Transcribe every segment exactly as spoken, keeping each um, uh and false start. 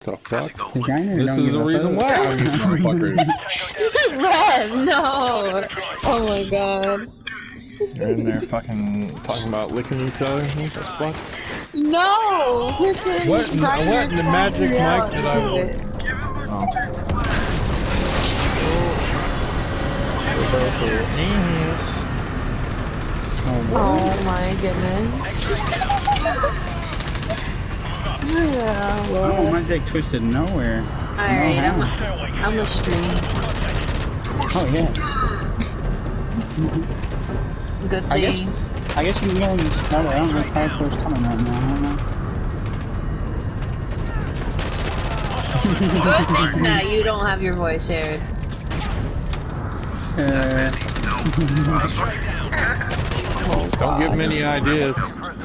The fuck? This is the reason why I'm fuckers. Red, no! Oh my god. They're in there fucking talking about licking each other. What the fuck? No! What? What in the magic mic did I want? Oh. Oh my goodness. Yeah, well. Oh, my dick twisted nowhere. Alright, I'm a, I'm a stream. Oh, yeah. Good thing. I guess, I guess you can go and start it. I don't know if hardcore's coming right now. I don't know. Good thing that you don't have your voice shared. Uh, oh, don't give me any ideas.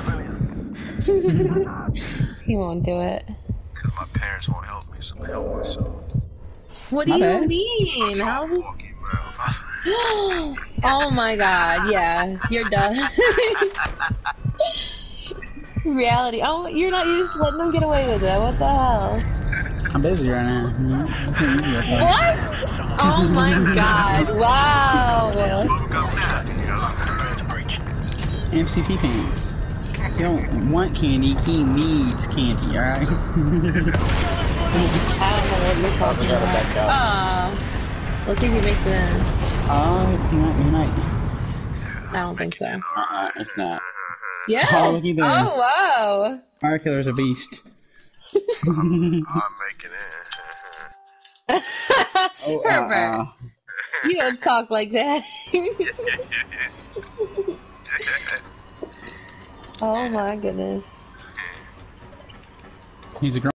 He won't do it. Cause my parents won't help me, so I'm help myself. What do My you bad. mean? How? Oh my god, yeah, you're done. Reality. Oh, you're not. You're just letting them get away with it. What the hell? I'm busy right now. What? Oh my god! Wow. M C P pants. He don't want candy, he needs candy, alright? I don't know what you're talking about. Ah. Let's see if he makes it in. Oh, he might, he might. I don't think so. Uh-uh, it's not. Yeah. Oh, looky there. Oh wow. Fire Killer's a beast. I'm, I'm making it. Oh, Herbert. uh, uh. You don't talk like that. Oh my goodness. He's a girl.